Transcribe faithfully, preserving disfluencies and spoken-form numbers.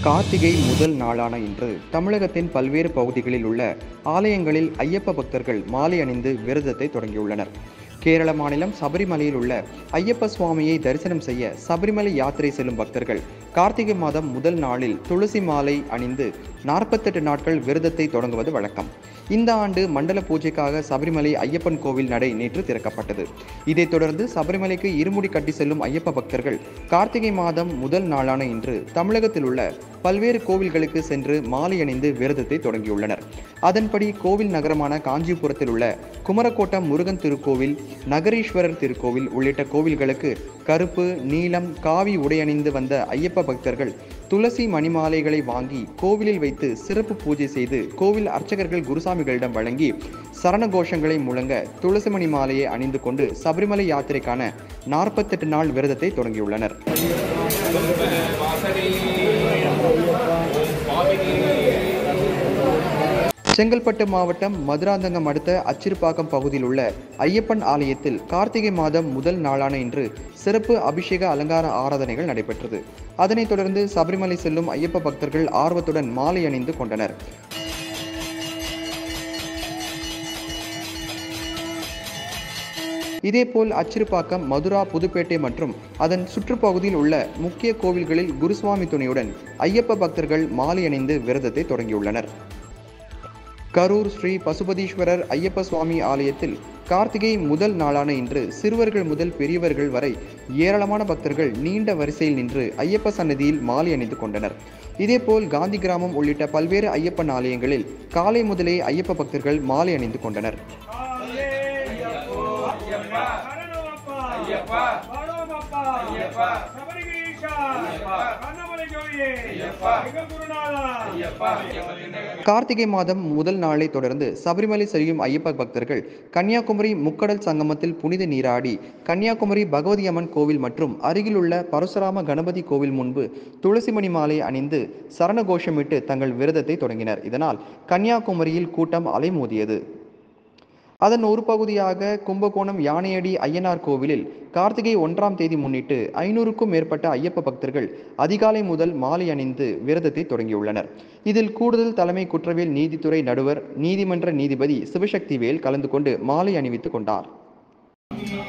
கார்த்திகை முதல் நாளான இன்று தமிழகத்தின் பல்வேறு பகுதிகளில் உள்ள ஆலயங்களில் ஐயப்ப பக்தர்கள் மாலை அணிந்து விரதத்தை தொடங்கியுள்ளனர். கேரள மாநிலம் சபரிமலையில் உள்ள ஐயப்ப சுவாமியை தரிசனம் செய்ய சபரிமலை யாத்திரை செல்லும் பக்தர்கள் கார்த்திகை மாதம் முதல் நாளில் துளசி மாலை அணிந்து நாற்பத்தெட்டு நாட்கள் விரதத்தை தொடங்குவது வழக்கம். இந்த ஆண்டு மண்டல பூஜைக்காக சபரிமலை ஐயப்பன் கோவில் நடை நேற்று திறக்கப்பட்டது. இதைத் தொடர்ந்து சபரிமலைக்கு இருமுடி கட்டி செல்லும் ஐயப்ப பக்தர்கள் கார்த்திகை மாதம் முதல் நாளான இன்று தமிழகத்தில் உள்ள பல்வேறு கோவில்களுக்கு சென்று மாலை அணிந்து விரதத்தை தொடங்கியுள்ளனர். அதன்படி கோவில் நகரமான காஞ்சிபுரத்தில் உள்ள குமரக்கோட்டம் முருகன் திருக்கோவில், நகரீஸ்வரர் திருக்கோவில் உள்ளிட்ட கோவில்களுக்கு கருப்பு, நீலம், காவி உடையணிந்து வந்த ஐயப்ப பக்தர்கள் துளசி மணிமாலைகளை வாங்கி கோவிலில் வைத்து சிறப்பு பூஜை செய்து கோவில் அர்ச்சகர்கள் குருசாமிகளிடம் வழங்கி சரண கோஷங்களை முழங்க துளசி மணி மாலையை அணிந்து கொண்டு சபரிமலை யாத்திரைக்கான நாற்பத்தெட்டு நாள் விரதத்தை தொடங்கியுள்ளனர். செங்கல்பட்டு மாவட்டம் மதுராந்தகம் அடுத்த அச்சிறுபாக்கம் பகுதியில் உள்ள ஐயப்பன் ஆலயத்தில் கார்த்திகை மாதம் முதல் நாளான இன்று சிறப்பு அபிஷேக அலங்கார ஆராதனைகள் நடைபெற்றது. அதனைத் தொடர்ந்து சபரிமலை செல்லும் ஐயப்ப பக்தர்கள் ஆர்வத்துடன் மாலை அணிந்து கொண்டனர். இதேபோல் அச்சிறுபாக்கம், மதுரா, புதுப்பேட்டை மற்றும் அதன் சுற்றுப்பகுதியில் உள்ள முக்கிய கோவில்களில் குருசுவாமி துணையுடன் ஐயப்ப பக்தர்கள் மாலை அணிந்து விரதத்தை தொடங்கியுள்ளனர். கரூர் ஸ்ரீ பசுபதீஸ்வரர் ஐயப்ப சுவாமி ஆலயத்தில் கார்த்திகை முதல் நாளான இன்று சிறுவர்கள் முதல் பெரியவர்கள் வரை ஏராளமான பக்தர்கள் நீண்ட வரிசையில் நின்று ஐயப்ப சன்னதியில் மாலை அணிந்து கொண்டனர். இதேபோல் காந்தி கிராமம் உள்ளிட்ட பல்வேறு ஐயப்பன் ஆலயங்களில் காலை முதலே ஐயப்ப பக்தர்கள் மாலை அணிந்து கொண்டனர். கார்த்திகை மாதம் முதல் நாளை தொடர்ந்து சபரிமலை செல்லும் ஐயப்ப பக்தர்கள் கன்னியாகுமரி முக்கடல் சங்கமத்தில் புனித நீராடி கன்னியாகுமரி பகவதி அம்மன் கோவில் மற்றும் அருகில் உள்ள பரசுராம கணபதி கோவில் முன்பு துளசிமணி மாலை அணிந்து சரண கோஷமிட்டு தங்கள் விரதத்தை தொடங்கினர். இதனால் கன்னியாகுமரியில் கூட்டம் அலைமோதியது. அதன் ஒரு பகுதியாக கும்பகோணம் யானையடி ஐயனார் கோவிலில் கார்த்திகை ஒன்றாம் தேதி முன்னிட்டு ஐநூறுக்கும் மேற்பட்ட ஐயப்ப பக்தர்கள் அதிகாலை முதல் மாலை அணிந்து விரதத்தை தொடங்கியுள்ளனர். இதில் கூடுதல் தலைமை குற்றவியல் நீதித்துறை நடுவர் நீதிமன்ற நீதிபதி சிவசக்திவேல் கலந்து கொண்டு மாலை அணிவித்துக் கொண்டார்.